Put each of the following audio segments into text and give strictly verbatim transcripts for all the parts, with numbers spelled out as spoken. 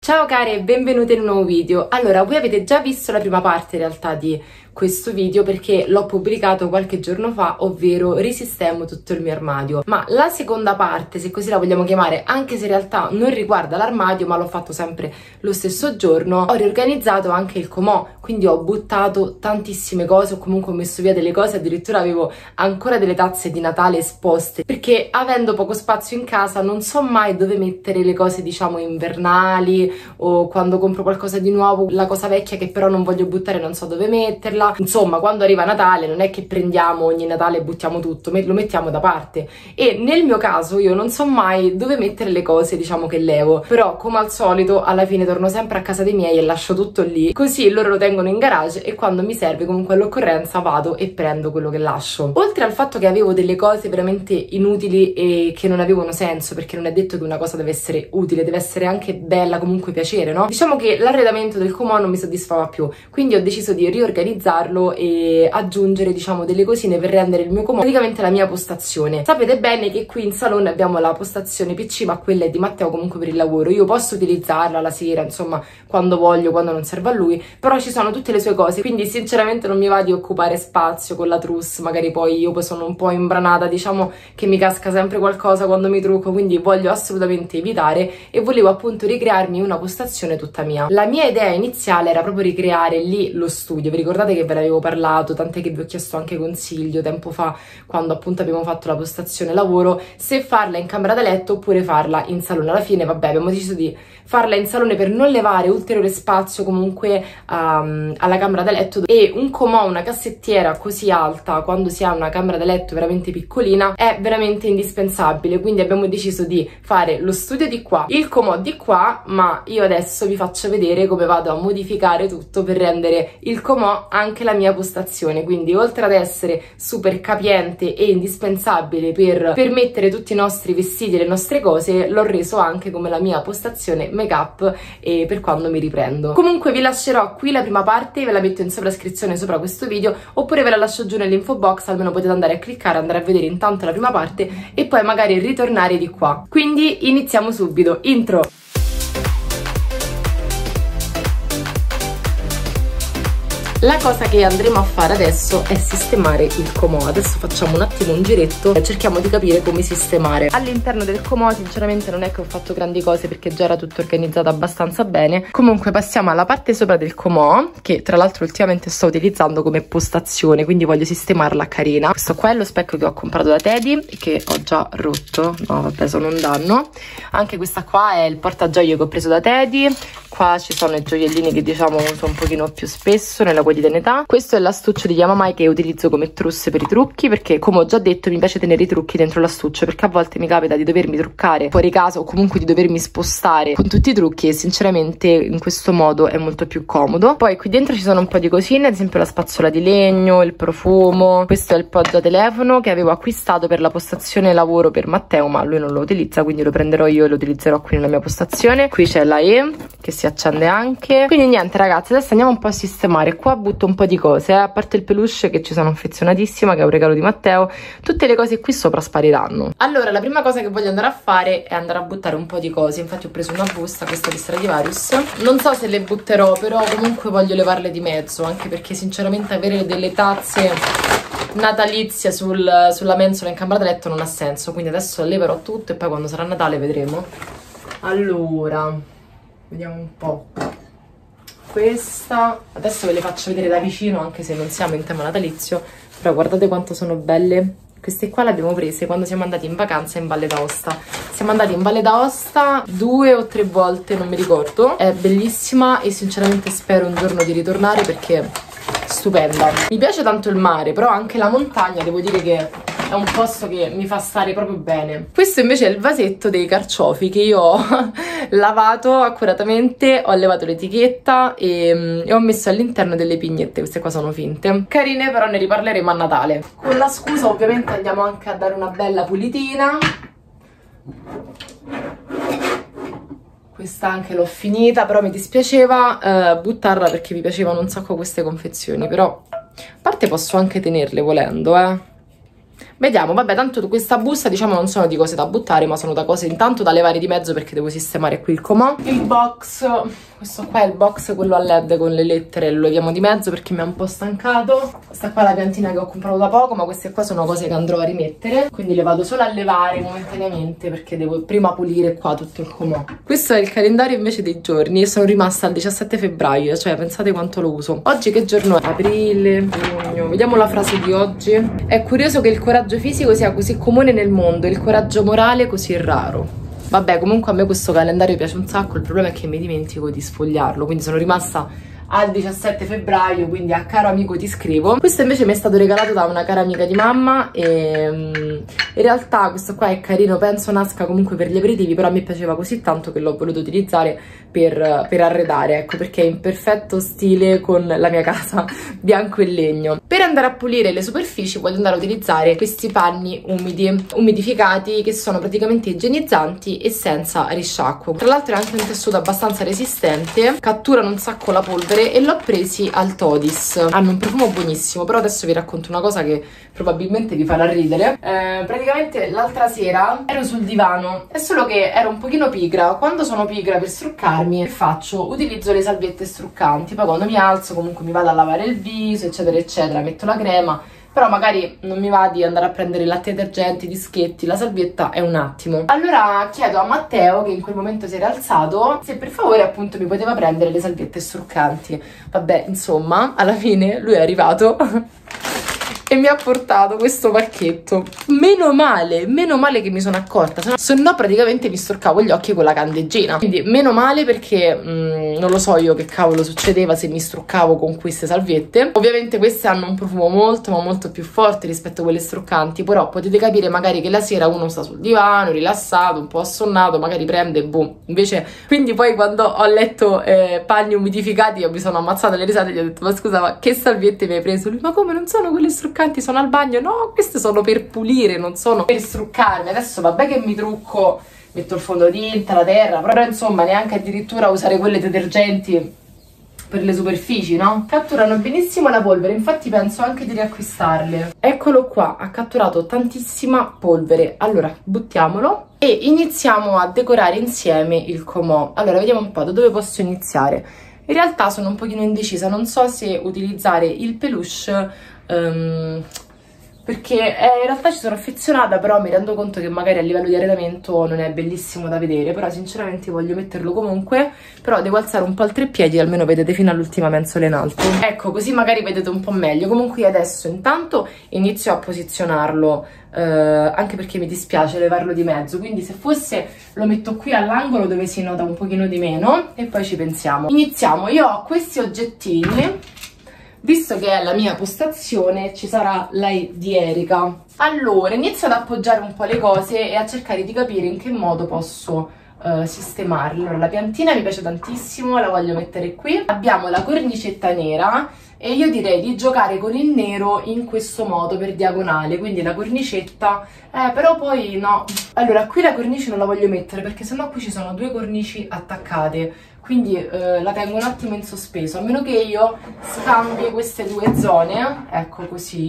Ciao cari e benvenute in un nuovo video. Allora, voi avete già visto la prima parte in realtà di questo video perché l'ho pubblicato qualche giorno fa, ovvero risistemo tutto il mio armadio. Ma la seconda parte, se così la vogliamo chiamare, anche se in realtà non riguarda l'armadio, ma l'ho fatto sempre lo stesso giorno, ho riorganizzato anche il comò, quindi ho buttato tantissime cose, o comunque ho messo via delle cose, addirittura avevo ancora delle tazze di Natale esposte, perché avendo poco spazio in casa non so mai dove mettere le cose, diciamo, invernali, o quando compro qualcosa di nuovo, la cosa vecchia che però non voglio buttare non so dove metterla. Insomma, quando arriva Natale non è che prendiamo ogni Natale e buttiamo tutto, lo mettiamo da parte, e nel mio caso io non so mai dove mettere le cose, diciamo, che levo, però come al solito alla fine torno sempre a casa dei miei e lascio tutto lì, così loro lo tengono in garage e quando mi serve comunque all'occorrenza vado e prendo quello che lascio. Oltre al fatto che avevo delle cose veramente inutili e che non avevano senso, perché non è detto che una cosa deve essere utile, deve essere anche bella, comunque piacere, no? Diciamo che l'arredamento del comò non mi soddisfava più, quindi ho deciso di riorganizzare e aggiungere, diciamo, delle cosine per rendere il mio comò praticamente la mia postazione. Sapete bene che qui in salone abbiamo la postazione P C, ma quella è di Matteo comunque per il lavoro. Io posso utilizzarla la sera, insomma, quando voglio, quando non serve a lui, però ci sono tutte le sue cose, quindi sinceramente non mi va di occupare spazio con la trousse. Magari poi io poi sono un po' imbranata, diciamo che mi casca sempre qualcosa quando mi trucco, quindi voglio assolutamente evitare e volevo appunto ricrearmi una postazione tutta mia. La mia idea iniziale era proprio ricreare lì lo studio. Vi ricordate che ve l'avevo parlato, tant'è che vi ho chiesto anche consiglio tempo fa, quando appunto abbiamo fatto la postazione lavoro, se farla in camera da letto oppure farla in salone. Alla fine vabbè, abbiamo deciso di farla in salone per non levare ulteriore spazio comunque um, alla camera da letto, e un comò, una cassettiera così alta quando si ha una camera da letto veramente piccolina è veramente indispensabile, quindi abbiamo deciso di fare lo studio di qua, il comò di qua, ma io adesso vi faccio vedere come vado a modificare tutto per rendere il comò anche la mia postazione. Quindi oltre ad essere super capiente e indispensabile per, per mettere tutti i nostri vestiti e le nostre cose, l'ho reso anche come la mia postazione make up e per quando mi riprendo. Comunque vi lascerò qui la prima parte, ve la metto in sovrascrizione sopra questo video, oppure ve la lascio giù nell'info box, almeno potete andare a cliccare, andare a vedere intanto la prima parte e poi magari ritornare di qua. Quindi iniziamo subito. Intro! La cosa che andremo a fare adesso è sistemare il comò. Adesso facciamo un attimo un giretto e cerchiamo di capire come sistemare. All'interno del comò sinceramente non è che ho fatto grandi cose perché già era tutto organizzato abbastanza bene. Comunque passiamo alla parte sopra del comò, che tra l'altro ultimamente sto utilizzando come postazione, quindi voglio sistemarla carina. Questo qua è lo specchio che ho comprato da Teddy e che ho già rotto. No vabbè, sono un danno. Anche questa qua è il portagioie che ho preso da Teddy. Qua ci sono i gioiellini che diciamo uso un pochino più spesso nella quotidianità. Questo è l'astuccio di Yamamai che utilizzo come trousse per i trucchi, perché come ho già detto mi piace tenere i trucchi dentro l'astuccio, perché a volte mi capita di dovermi truccare fuori casa o comunque di dovermi spostare con tutti i trucchi e sinceramente in questo modo è molto più comodo. Poi qui dentro ci sono un po' di cosine, ad esempio la spazzola di legno, il profumo. Questo è il poggiatelefono che avevo acquistato per la postazione lavoro per Matteo, ma lui non lo utilizza, quindi lo prenderò io e lo utilizzerò qui nella mia postazione. Qui c'è la E che si accende anche. Quindi niente ragazzi, adesso andiamo un po' a sistemare. Qua butto un po' di cose, eh? A parte il peluche che ci sono affezionatissima, che è un regalo di Matteo, tutte le cose qui sopra spariranno. Allora la prima cosa che voglio andare a fare è andare a buttare un po' di cose. Infatti ho preso una busta, questa di Stradivarius, non so se le butterò, però comunque voglio levarle di mezzo, anche perché sinceramente avere delle tazze natalizie sul, sulla mensola in camera da letto non ha senso, quindi adesso leverò tutto e poi quando sarà Natale vedremo. Allora vediamo un po'. Questa adesso ve le faccio vedere da vicino, anche se non siamo in tema natalizio, però guardate quanto sono belle. Queste qua le abbiamo prese quando siamo andati in vacanza in Valle d'Aosta. Siamo andati in Valle d'Aosta due o tre volte, non mi ricordo. È bellissima e sinceramente spero un giorno di ritornare perché è stupenda. Mi piace tanto il mare, però anche la montagna devo dire che è un posto che mi fa stare proprio bene. Questo invece è il vasetto dei carciofi che io ho lavato accuratamente, ho levato l'etichetta e, e ho messo all'interno delle pignette. Queste qua sono finte, carine, però ne riparleremo a Natale. Con la scusa ovviamente andiamo anche a dare una bella pulitina. Questa anche l'ho finita, però mi dispiaceva eh, buttarla perché mi piacevano un sacco queste confezioni, però a parte posso anche tenerle volendo, eh Vediamo, vabbè, tanto questa busta diciamo non sono di cose da buttare, ma sono da cose intanto da levare di mezzo perché devo sistemare qui il comò. Il box, questo qua è il box, quello a led con le lettere, lo leviamo di mezzo perché mi ha un po' stancato. Questa qua è la piantina che ho comprato da poco, ma queste qua sono cose che andrò a rimettere, quindi le vado solo a levare momentaneamente perché devo prima pulire qua tutto il comò. Questo è il calendario invece dei giorni e sono rimasta al diciassette febbraio, cioè pensate quanto lo uso. Oggi che giorno è? Aprile, giugno, vediamo la frase di oggi. È curioso che il coraggio Il coraggio fisico sia così comune nel mondo, il coraggio morale così raro. Vabbè, comunque a me questo calendario piace un sacco, il problema è che mi dimentico di sfogliarlo, quindi sono rimasta al diciassette febbraio, quindi a caro amico ti scrivo. Questo invece mi è stato regalato da una cara amica di mamma e um, in realtà questo qua è carino, penso nasca comunque per gli aperitivi, però a me piaceva così tanto che l'ho voluto utilizzare per, per arredare, ecco, perché è in perfetto stile con la mia casa bianco e legno. Per andare a pulire le superfici voglio andare a utilizzare questi panni umidi, umidificati, che sono praticamente igienizzanti e senza risciacquo. Tra l'altro è anche un tessuto abbastanza resistente, catturano un sacco la polvere e l'ho presi al Todis. Hanno un profumo buonissimo, però adesso vi racconto una cosa che probabilmente vi farà ridere. Eh, praticamente l'altra sera ero sul divano, è solo che ero un pochino pigra. Quando sono pigra per struccarmi, che faccio? Utilizzo le salviette struccanti, poi quando mi alzo comunque mi vado a lavare il viso, eccetera eccetera, metto la crema, però magari non mi va di andare a prendere il latte detergente, i dischetti, la salvietta è un attimo. Allora chiedo a Matteo, che in quel momento si era alzato, se per favore appunto mi poteva prendere le salviette struccanti. Vabbè, insomma, alla fine lui è arrivato e mi ha portato questo pacchetto. Meno male, meno male che mi sono accorta, se no, se no praticamente mi storcavo gli occhi con la candeggina. Quindi meno male perché mh, non lo so io che cavolo succedeva se mi struccavo con queste salviette. Ovviamente queste hanno un profumo molto ma molto più forte rispetto a quelle struccanti, però potete capire magari che la sera uno sta sul divano, rilassato, un po' assonnato, magari prende e boom. Invece, quindi poi quando ho letto eh, panni umidificati io mi sono ammazzata le risate e gli ho detto: ma scusa, ma che salviette mi hai preso? Lui: ma come, non sono quelle struccanti? Sono al bagno. No, queste sono per pulire, non sono per struccarmi. Adesso vabbè che mi trucco, metto il fondotinta, la terra, però insomma neanche addirittura usare quelle detergenti per le superfici, no? Catturano benissimo la polvere, infatti penso anche di riacquistarle. Eccolo qua, ha catturato tantissima polvere. Allora buttiamolo e iniziamo a decorare insieme il comò. Allora vediamo un po' da dove posso iniziare. In realtà sono un pochino indecisa, non so se utilizzare il peluche Um, perché eh, in realtà ci sono affezionata, però mi rendo conto che magari a livello di arredamento non è bellissimo da vedere, però sinceramente voglio metterlo comunque. Però devo alzare un po' il treppiedi, almeno vedete fino all'ultima mensola in alto, ecco, così magari vedete un po' meglio. Comunque io adesso intanto inizio a posizionarlo, eh, anche perché mi dispiace levarlo di mezzo, quindi se fosse lo metto qui all'angolo dove si nota un pochino di meno e poi ci pensiamo. Iniziamo. Io ho questi oggettini, visto che è la mia postazione ci sarà lei di Erika. Allora inizio ad appoggiare un po' le cose e a cercare di capire in che modo posso uh, sistemarle. Allora la piantina mi piace tantissimo, la voglio mettere qui. Abbiamo la cornicetta nera e io direi di giocare con il nero in questo modo per diagonale, quindi la cornicetta, eh però poi no. Allora qui la cornice non la voglio mettere perché sennò qui ci sono due cornici attaccate, quindi eh, la tengo un attimo in sospeso, a meno che io scambi queste due zone, ecco così.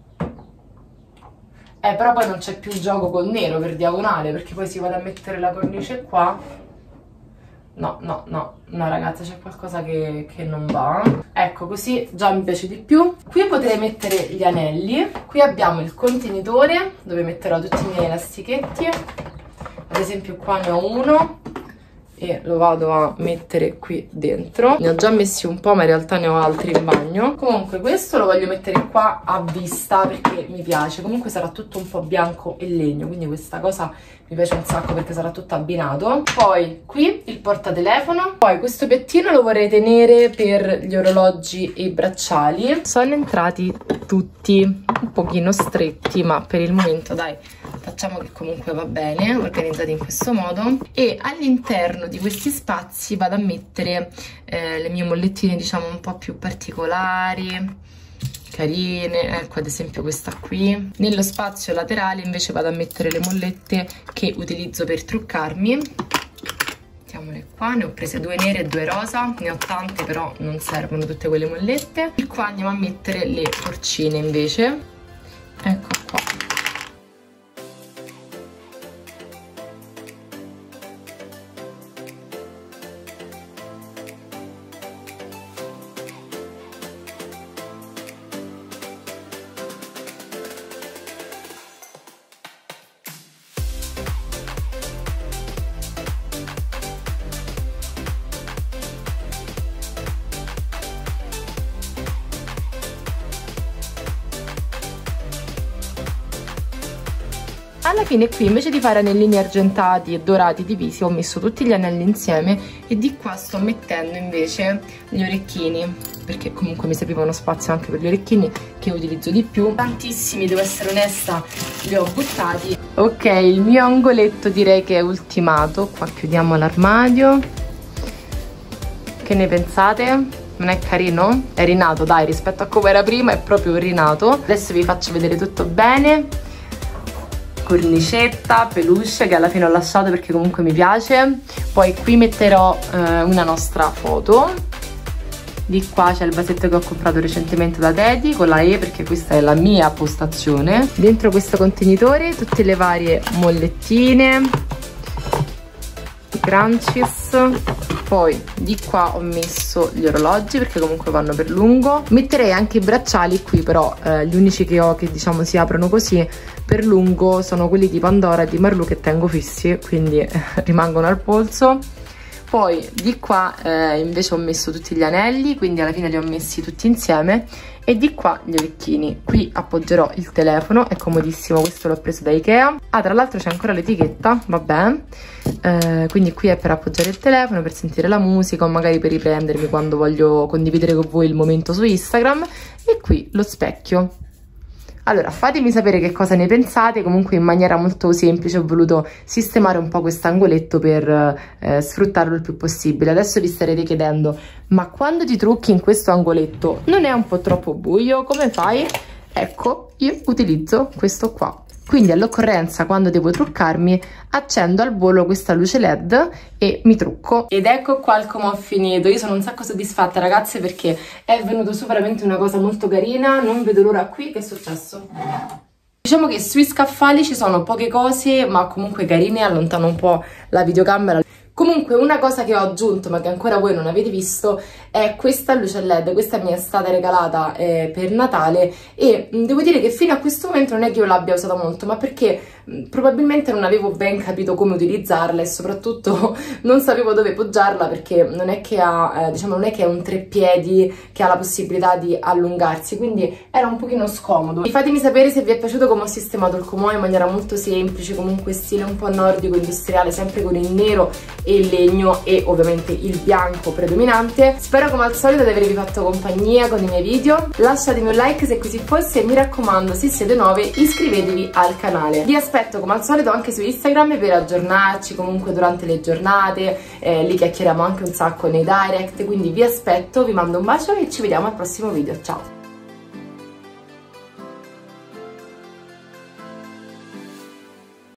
Eh, però poi non c'è più gioco col nero per diagonale, perché poi si vada a mettere la cornice qua. No, no, no, no ragazzi, c'è qualcosa che, che non va. Ecco, così già mi piace di più. Qui potrei mettere gli anelli. Qui abbiamo il contenitore, dove metterò tutti i miei elastichetti. Ad esempio qua ne ho uno e lo vado a mettere qui dentro. Ne ho già messi un po', ma in realtà ne ho altri in bagno. Comunque questo lo voglio mettere qua a vista perché mi piace. Comunque sarà tutto un po' bianco e legno, quindi questa cosa mi piace un sacco perché sarà tutto abbinato. Poi qui il portatelefono. Poi questo piattino lo vorrei tenere per gli orologi e i bracciali. Sono entrati tutti un pochino stretti, ma per il momento dai, facciamo che comunque va bene, organizzati in questo modo. E all'interno di questi spazi vado a mettere eh, le mie mollettine, diciamo un po' più particolari, carine, ecco ad esempio questa qui. Nello spazio laterale invece vado a mettere le mollette che utilizzo per truccarmi. Mettiamole qua, ne ho prese due nere e due rosa, ne ho tante però non servono tutte quelle mollette. E qua andiamo a mettere le porcine invece, ecco qua. Alla fine qui invece di fare anellini argentati e dorati divisi ho messo tutti gli anelli insieme e di qua sto mettendo invece gli orecchini, perché comunque mi serviva uno spazio anche per gli orecchini che utilizzo di più. Tantissimi, devo essere onesta, li ho buttati. Ok, il mio angoletto direi che è ultimato. Qua chiudiamo l'armadio. Che ne pensate? Non è carino? È rinato, dai, rispetto a come era prima è proprio rinato. Adesso vi faccio vedere tutto bene. Cornicetta, peluche che alla fine ho lasciato perché comunque mi piace. Poi qui metterò eh, una nostra foto. Di qua c'è il vasetto che ho comprato recentemente da Teddy con la E, perché questa è la mia postazione. Dentro questo contenitore tutte le varie mollettine, i crunchies. Poi di qua ho messo gli orologi perché comunque vanno per lungo. Metterei anche i bracciali qui, però eh, gli unici che ho che diciamo si aprono così per lungo sono quelli di Pandora e di Marlù che tengo fissi, quindi eh, rimangono al polso. Poi di qua eh, invece ho messo tutti gli anelli, quindi alla fine li ho messi tutti insieme. E di qua gli orecchini. Qui appoggerò il telefono, è comodissimo, questo l'ho preso da Ikea. Ah, tra l'altro c'è ancora l'etichetta, vabbè. Eh, quindi qui è per appoggiare il telefono, per sentire la musica o magari per riprendermi quando voglio condividere con voi il momento su Instagram. E qui lo specchio. Allora, fatemi sapere che cosa ne pensate. Comunque in maniera molto semplice ho voluto sistemare un po' questo angoletto per eh, sfruttarlo il più possibile. Adesso vi starete chiedendo, ma quando ti trucchi in questo angoletto non è un po' troppo buio? Come fai? Ecco, io utilizzo questo qua. Quindi all'occorrenza, quando devo truccarmi, accendo al volo questa luce led e mi trucco. Ed ecco qua come ho finito. Io sono un sacco soddisfatta, ragazze, perché è venuto su veramente una cosa molto carina. Non vedo l'ora qui. Che è successo? Diciamo che sui scaffali ci sono poche cose, ma comunque carine. Allontano un po' la videocamera. Comunque una cosa che ho aggiunto ma che ancora voi non avete visto è questa luce led. Questa mi è stata regalata eh, per Natale e mh, devo dire che fino a questo momento non è che io l'abbia usata molto, ma perché mh, probabilmente non avevo ben capito come utilizzarla e soprattutto non sapevo dove poggiarla, perché non è che ha, eh, diciamo, non è che è un treppiedi che ha la possibilità di allungarsi, quindi era un pochino scomodo. E fatemi sapere se vi è piaciuto come ho sistemato il comò in maniera molto semplice, comunque stile un po' nordico, industriale, sempre con il nero e il legno e ovviamente il bianco predominante. Spero come al solito di avervi fatto compagnia con i miei video. Lasciatemi un like se così fosse e mi raccomando, se siete nuove iscrivetevi al canale. Vi aspetto come al solito anche su Instagram per aggiornarci comunque durante le giornate, eh, lì chiacchieriamo anche un sacco nei direct, quindi vi aspetto, vi mando un bacio e ci vediamo al prossimo video. Ciao!